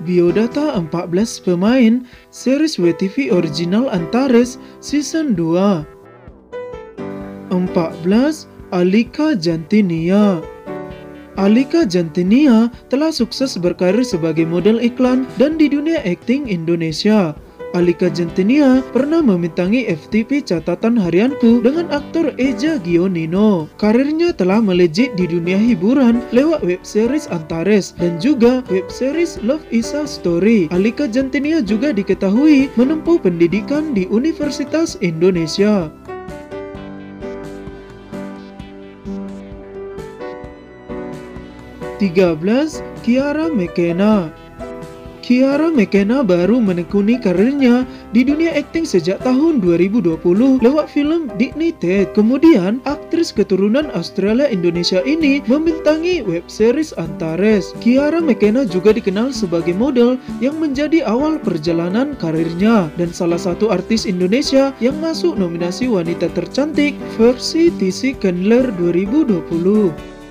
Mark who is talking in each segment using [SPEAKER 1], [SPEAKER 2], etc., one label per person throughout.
[SPEAKER 1] Biodata 14 pemain series WTV original Antares Season 2. 14. Alika Jantinia. Alika Jantinia telah sukses berkarir sebagai model iklan dan di dunia akting Indonesia. Alika Jantinia pernah membintangi FTV Catatan Harianku dengan aktor Eza Gionino. Karirnya telah melejit di dunia hiburan lewat web series Antares dan juga web series Love Is a Story. Alika Jantinia juga diketahui menempuh pendidikan di Universitas Indonesia. Kiara McKenna. Kiara McKenna baru menekuni karirnya di dunia akting sejak tahun 2020 lewat film Dignited. Kemudian, aktris keturunan Australia Indonesia ini membintangi web series Antares. Kiara McKenna juga dikenal sebagai model yang menjadi awal perjalanan karirnya dan salah satu artis Indonesia yang masuk nominasi wanita tercantik versi TC Candler 2020.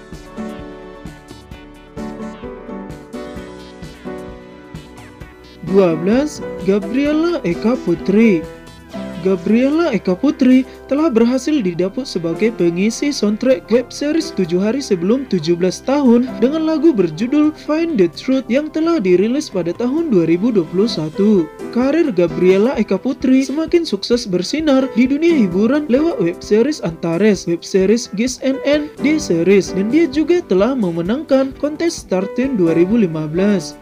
[SPEAKER 1] 12. Gabriela Eka Putri. Gabriela Eka Putri telah berhasil didapuk sebagai pengisi soundtrack web series 7 hari sebelum 17 tahun dengan lagu berjudul Find the Truth yang telah dirilis pada tahun 2021. Karir Gabriela Eka Putri semakin sukses bersinar di dunia hiburan lewat web series Antares, web series Gis NN, D-Series, dan dia juga telah memenangkan kontes Startin 2015.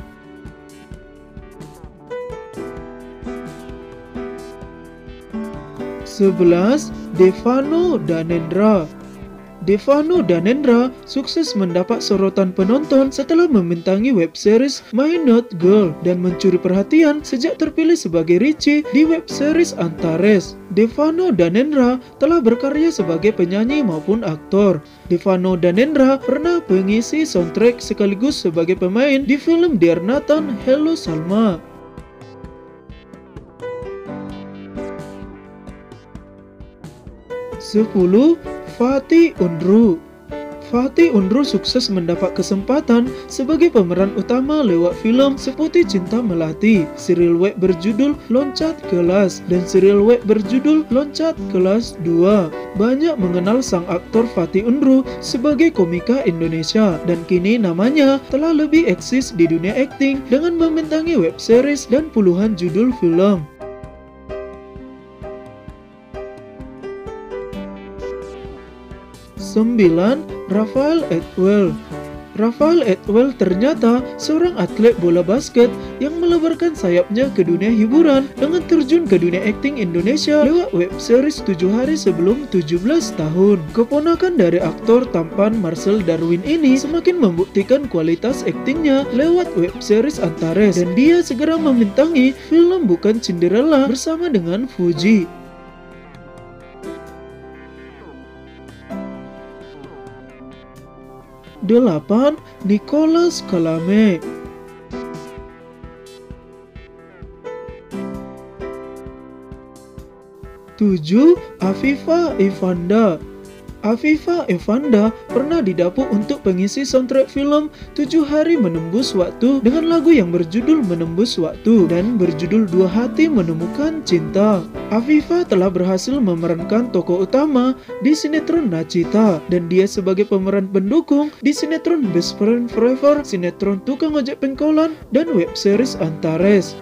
[SPEAKER 1] 11. Devano Danendra. Devano Danendra sukses mendapat sorotan penonton setelah membintangi web series My Not Girl dan mencuri perhatian sejak terpilih sebagai Richie di web series Antares. Devano Danendra telah berkarya sebagai penyanyi maupun aktor. Devano Danendra pernah mengisi soundtrack sekaligus sebagai pemain di film Dear Nathan, Hello Salma. 10. Fatih Unru. Fatih Unru sukses mendapat kesempatan sebagai pemeran utama lewat film Seputih Cinta Melati, serial web berjudul Loncat Kelas, dan serial web berjudul Loncat Kelas 2. Banyak mengenal sang aktor Fatih Unru sebagai komika Indonesia, dan kini namanya telah lebih eksis di dunia akting dengan membintangi web series dan puluhan judul film. 9. Rafael Atwell. Rafael Atwell ternyata seorang atlet bola basket yang melebarkan sayapnya ke dunia hiburan dengan terjun ke dunia akting Indonesia lewat web series 7 hari sebelum 17 tahun. Keponakan dari aktor tampan Marcel Darwin ini semakin membuktikan kualitas aktingnya lewat web series Antares dan dia segera membintangi film Bukan Cinderella bersama dengan Fuji. 8. Nicholas Kalame. 7. Afifa Evanda. Afifa Evanda pernah didapuk untuk pengisi soundtrack film 7 Hari Menembus Waktu dengan lagu yang berjudul Menembus Waktu dan berjudul Dua Hati Menemukan Cinta. Afifa telah berhasil memerankan tokoh utama di sinetron Nacita dan dia sebagai pemeran pendukung di sinetron Best Friend Forever, sinetron Tukang Ojek Pengkolan, dan web series Antares.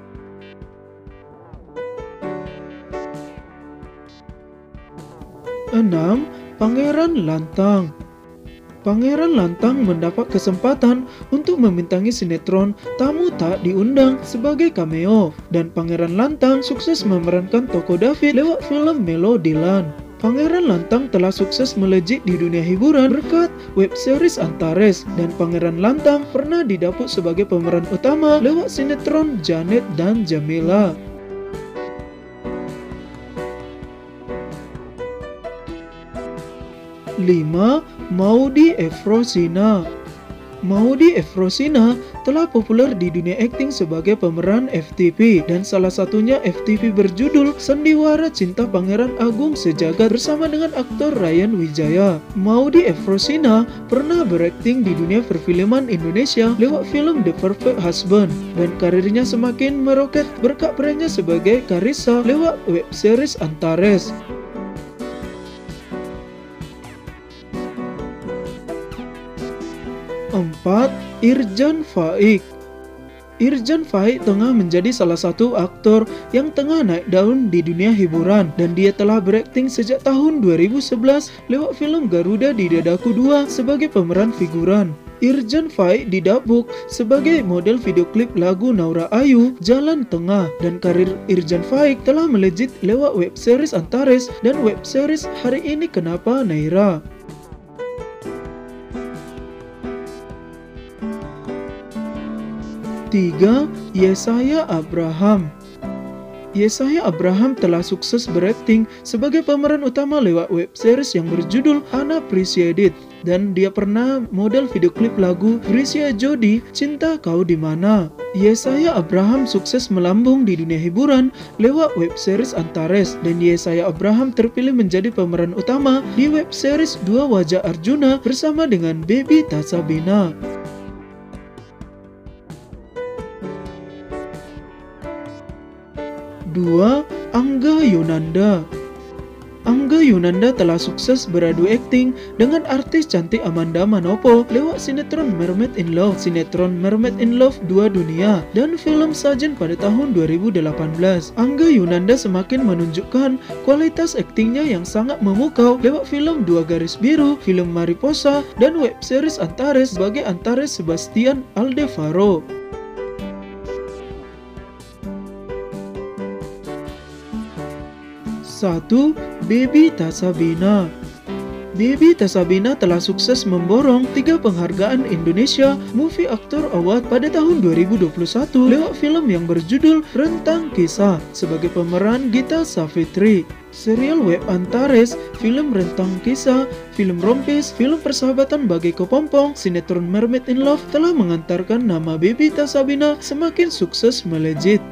[SPEAKER 1] 6. Pangeran Lantang. Pangeran Lantang mendapat kesempatan untuk membintangi sinetron Tamu Tak Diundang sebagai cameo, dan Pangeran Lantang sukses memerankan tokoh David lewat film Melodiland. Pangeran Lantang telah sukses melejit di dunia hiburan berkat web series Antares, dan Pangeran Lantang pernah didapuk sebagai pemeran utama lewat sinetron Janet dan Jamila. 5. Maudy Efrosina. Maudy Efrosina telah populer di dunia akting sebagai pemeran FTV, dan salah satunya FTV berjudul Sandiwara Cinta Pangeran Agung Sejagat bersama dengan aktor Ryan Wijaya. Maudy Efrosina pernah berakting di dunia perfilman Indonesia lewat film The Perfect Husband, dan karirnya semakin meroket berkat perannya sebagai Carissa lewat web series Antares. 4. Irjan Faik. Irjan Faik tengah menjadi salah satu aktor yang tengah naik daun di dunia hiburan, dan dia telah berakting sejak tahun 2011 lewat film Garuda di Dadaku 2 sebagai pemeran figuran. Irjan Faik didapuk sebagai model video klip lagu Naura Ayu Jalan Tengah, dan karir Irjan Faik telah melejit lewat web series Antares dan web series Hari Ini Kenapa Naira. 3. Yesaya Abraham. Yesaya Abraham telah sukses berakting sebagai pemeran utama lewat web series yang berjudul Unappreciated, dan dia pernah model video klip lagu Felicia Jody Cinta Kau Di Mana. Yesaya Abraham sukses melambung di dunia hiburan lewat web series Antares, dan Yesaya Abraham terpilih menjadi pemeran utama di web series Dua Wajah Arjuna bersama dengan Baby Tasabina. 2. Angga Yunanda. Angga Yunanda telah sukses beradu akting dengan artis cantik Amanda Manopo lewat sinetron Mermaid in Love, sinetron Mermaid in Love 2 Dunia, dan film Sajen pada tahun 2018. Angga Yunanda semakin menunjukkan kualitas aktingnya yang sangat memukau lewat film Dua Garis Biru, film Mariposa, dan web series Antares sebagai Antares Sebastian Aldevaro. 1. Baby Tasabina. Baby Tasabina telah sukses memborong 3 penghargaan Indonesia Movie Actor Award pada tahun 2021 lewat film yang berjudul Rentang Kisah sebagai pemeran Gita Savitri. Serial web Antares, film Rentang Kisah, film Rompis, film Persahabatan Bagai Kepompong, sinetron Mermaid in Love telah mengantarkan nama Baby Tasabina semakin sukses melejit.